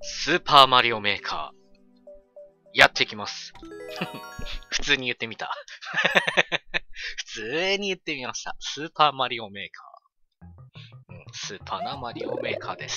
スーパーマリオメーカー、やっていきます。普通に言ってみた。普通に言ってみました。スーパーマリオメーカー。スーパーなマリオメーカーです。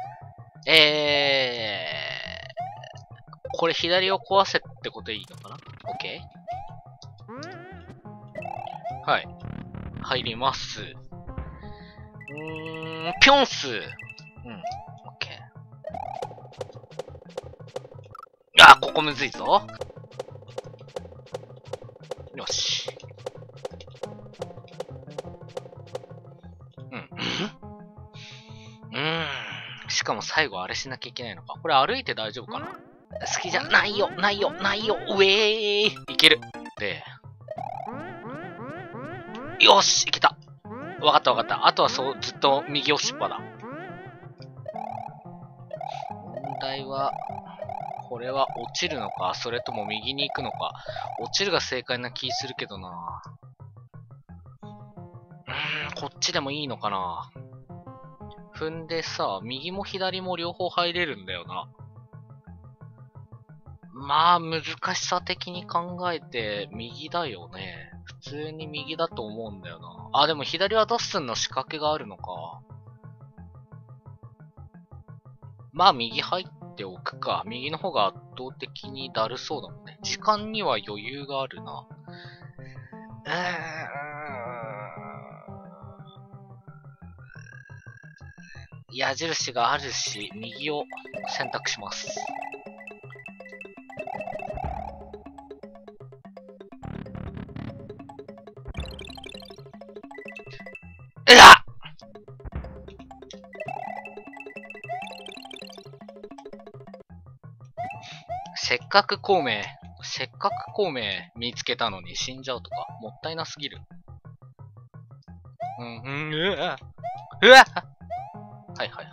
これ左を壊せってことでいいのかな？ OK？ はい。入ります。ぴょんす。OK。ここむずいぞ。よし。しかも最後あれしなきゃいけないのか。これ歩いて大丈夫かな？好きじゃないよ、ないよ、ないよ、うえーいける。で、よし、いけた。わかったわかった。あとはずっと右押しっぱだ。問題は、これは落ちるのか、それとも右に行くのか。落ちるが正解な気するけどな。こっちでもいいのかな。踏んでさ、右も左も両方入れるんだよな。まあ、難しさ的に考えて、右だよね。普通に右だと思うんだよな。でも左はドッスンの仕掛けがあるのか。まあ、右入っておくか。右の方が圧倒的にだるそうだもんね。時間には余裕があるな。矢印があるし、右を選択します。せっかく孔明見つけたのに死んじゃうとか、もったいなすぎる。うわはいはいはい。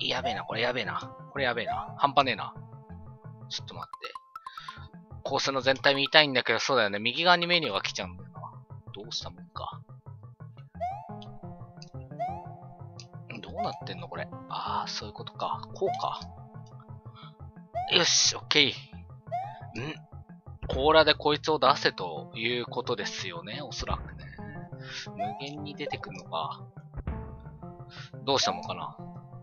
やべえな、これやべえな。これやべえな。半端ねえな。ちょっと待って。コースの全体見たいんだけど、そうだよね。右側にメニューが来ちゃうんだよな。どうしたもんか。どうなってんのこれ。そういうことか。こうか。よし、オッケー。甲羅でこいつを出せということですよね、おそらくね。無限に出てくるのか。どうしたもんかな。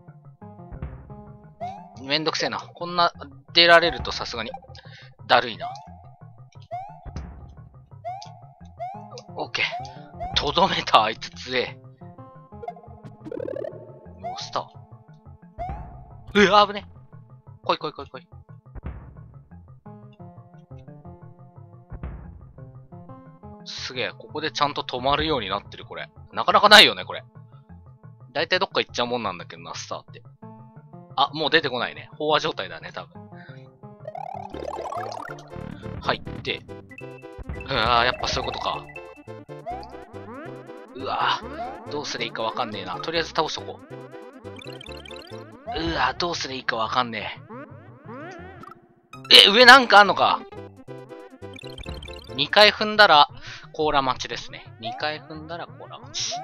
めんどくせえな。こんな出られるとさすがにだるいな。オッケー。とどめた、あいつ強え。もうスター。危ね。来い来い来い来い。すげえ、ここでちゃんと止まるようになってる、これ。なかなかないよね、これ。だいたいどっか行っちゃうもんなんだけどな、スターって。もう出てこないね。飽和状態だね、多分。入って。やっぱそういうことか。どうすりゃいいかわかんねえな。とりあえず倒しとこう。どうすりゃいいかわかんねえ。上なんかあんのか。2回踏んだら、甲羅待ちですね。2回踏んだら甲羅待ち。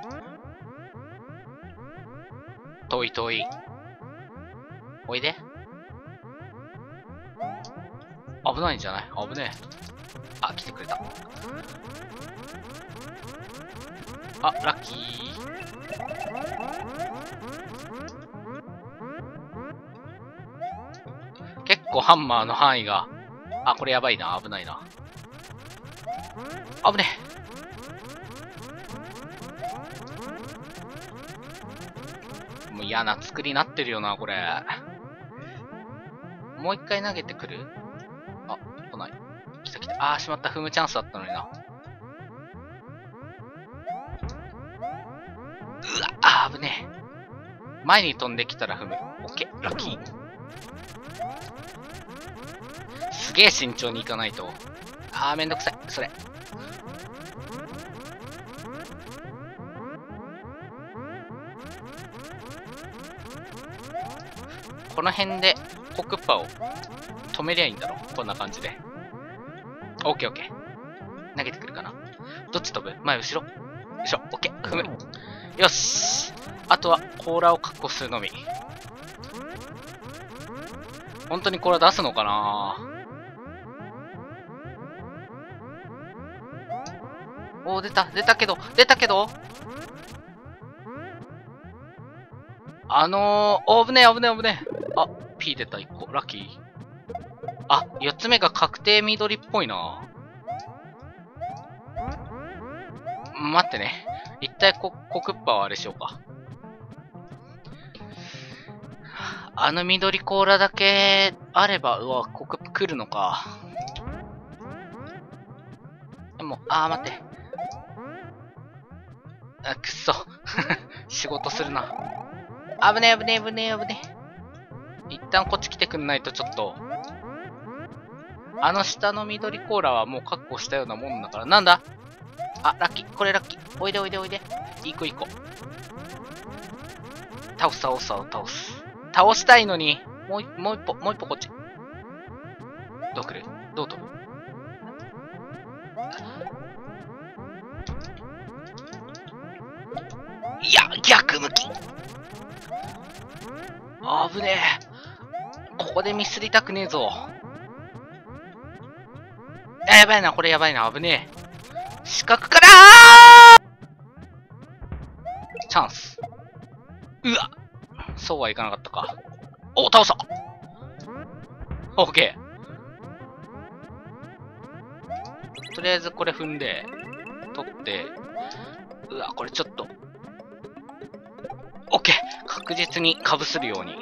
遠い遠い。おいで。危ないんじゃない？危ねえ。来てくれた。ラッキー。結構ハンマーの範囲が。これやばいな。危ないな。危ねえ。もう嫌な作りになってるよな、これ。もう一回投げてくる？来ない。来た来た。しまった。踏むチャンスだったのにな。危ねえ。前に飛んできたら踏む。オッケー。ラッキー。すげえ慎重に行かないと。めんどくさい。それ。この辺でコクッパを止めりゃいいんだろ。こんな感じで。オッケーオッケー。投げてくるかな。どっち飛ぶ？前後ろ？よいしょ。オッケー。踏む。よし。あとは甲羅を確保するのみ。 本当にこれ出すのかな。おー、出たけど危ねえ。あ、P 出た、1個。ラッキー。あ、4つ目が確定緑っぽいな。待ってね。一体コクッパはあれしようか。あの緑コーラだけあれば、うわ、コクッパ来るのか。でも、待って。くっそ。仕事するな。危ねえ。一旦こっち来てくんないとちょっと。あの下の緑コーラはもう確保したようなもんだから。なんだ？あ、ラッキー。これラッキー。おいで。いい子。倒す。倒したいのに。もう一歩こっち。どう来る？どう飛ぶ？いや、逆向き。危ねえ。ここでミスりたくねえぞ。やばいな、これやばいな、危ねえ。四角からチャンス。うわ、そうはいかなかったか。お、倒した。オッケー。とりあえずこれ踏んで、取って、うわ、これちょっと。オッケー。確実にかぶするように。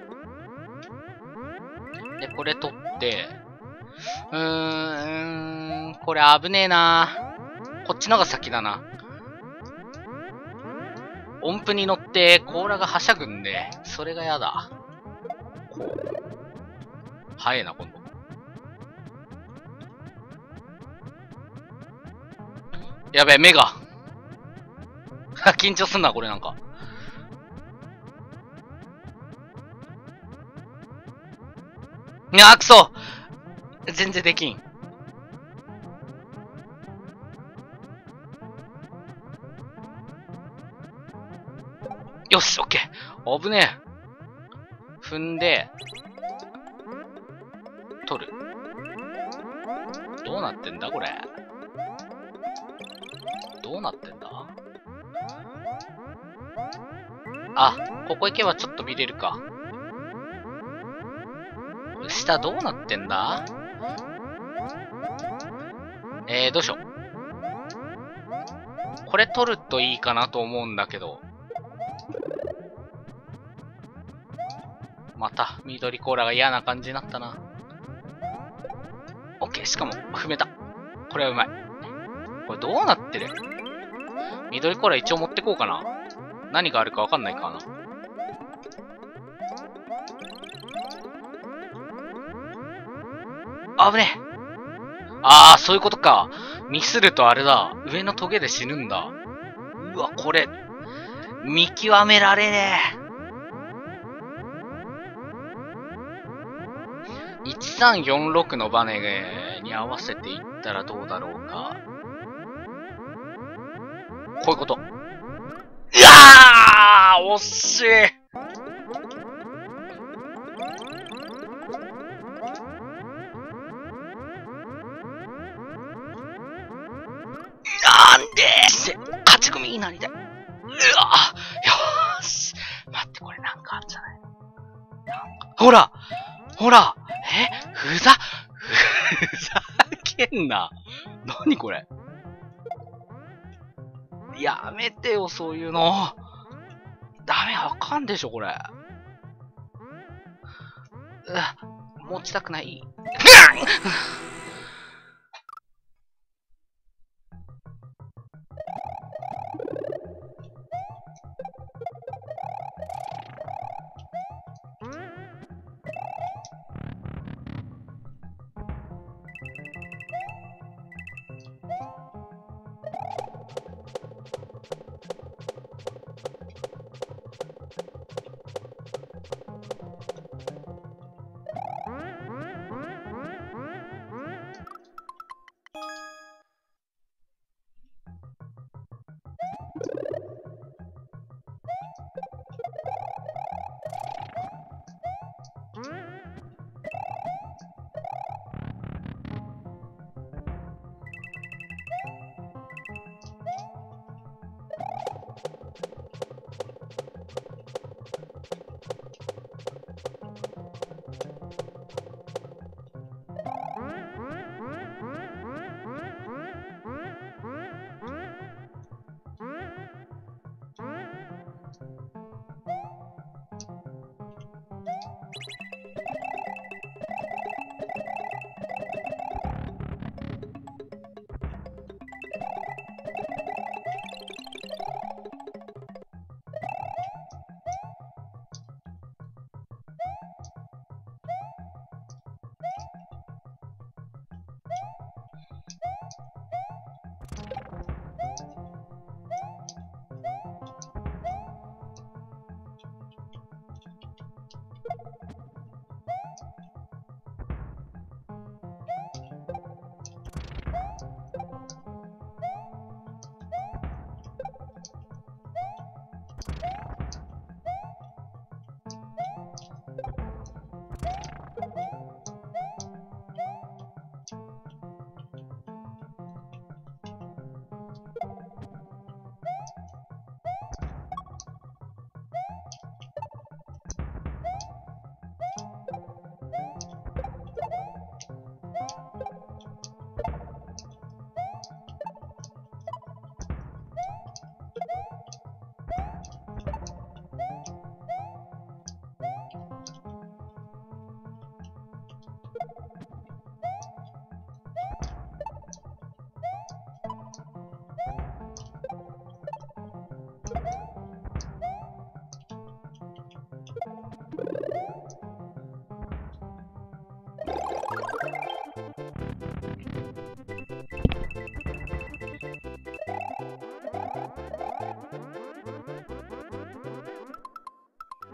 で、これ取って、これ危ねえな。こっちのが先だな。音符に乗って甲羅がはしゃぐんで、それがやだ。こう。早いな、今度。やべえ、目が。緊張すんな、これなんか。いや、くそ全然できん。よし、オッケー。危ねえ。踏んで、取る。どうなってんだ、これ。どうなってんだ？あ、ここ行けばちょっと見れるか。下どうなってんだ？どうしよう。これ取るといいかなと思うんだけど。また、緑コーラが嫌な感じになったな。オッケー、しかも、踏めた。これはうまい。これどうなってる？緑コーラ一応持ってこうかな。何があるかわかんないかな。危ねえ。そういうことか。ミスるとあれだ。上のトゲで死ぬんだ。うわ、これ、見極められねえ。1346のバネに合わせていったらどうだろうか。こういうこと。うわー！惜しい！なんで勝ち組になりたい。うわよーし。待って、これなんかあるんじゃないの？ほらふざけんな。何これ。やめてよ、そういうの。ダメ、あかんでしょ、これ。持ちたくない。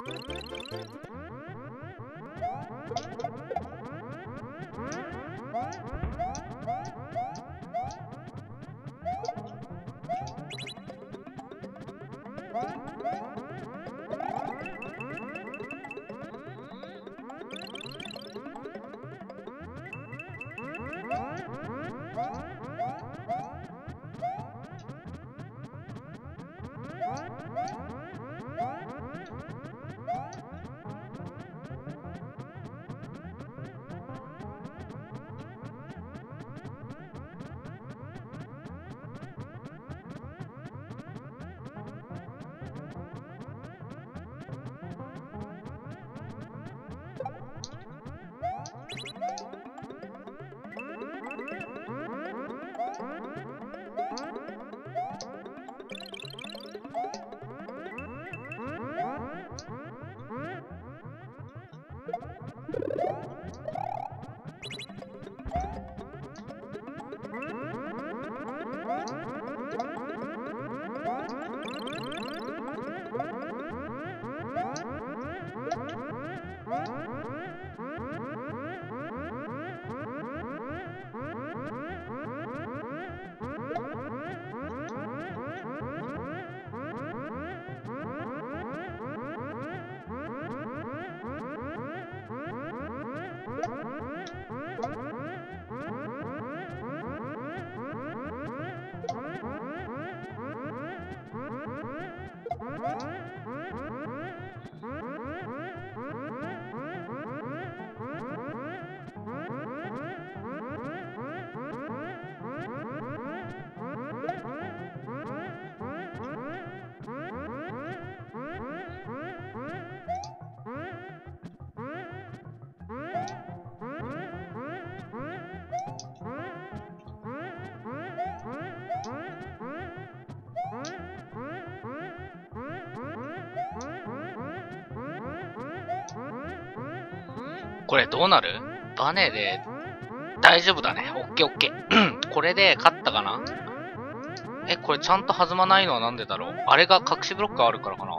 これどうなる？バネで大丈夫だね。オッケーオッケー。これで勝ったかな？これちゃんと弾まないのはなんでだろう？あれが隠しブロックがあるからかな？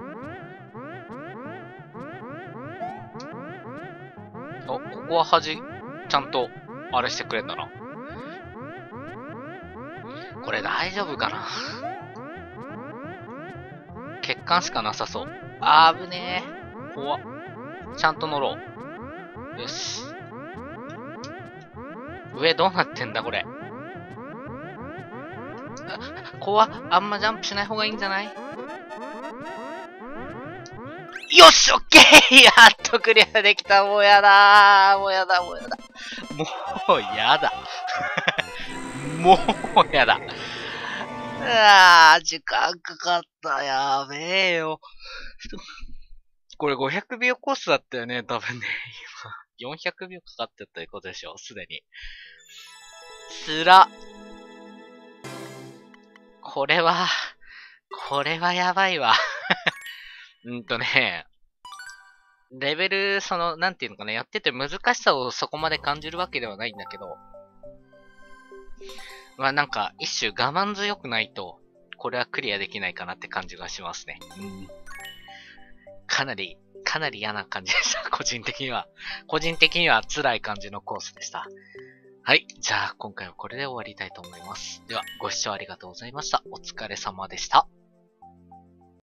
ここはちゃんと、あれしてくれんだな。これ大丈夫かな？欠陥しかなさそう。危ねえ。怖っ。ちゃんと乗ろう。よし。上どうなってんだこれ。怖っ。あんまジャンプしない方がいいんじゃない？よし、オッケー。やっとクリアできた。もうやだー。もうやだ。もうやだ。もうやだ。時間かかった。やべえよ。これ500秒コースだったよね、多分ね。今、400秒かかってたってことでしょ、すでに。つら。これはやばいわ。レベル、なんていうのかな、やってて難しさをそこまで感じるわけではないんだけど、まあなんか、一種我慢強くないと、これはクリアできないかなって感じがしますね。かなり嫌な感じでした。個人的には辛い感じのコースでした。はい。じゃあ、今回はこれで終わりたいと思います。では、ご視聴ありがとうございました。お疲れ様でした。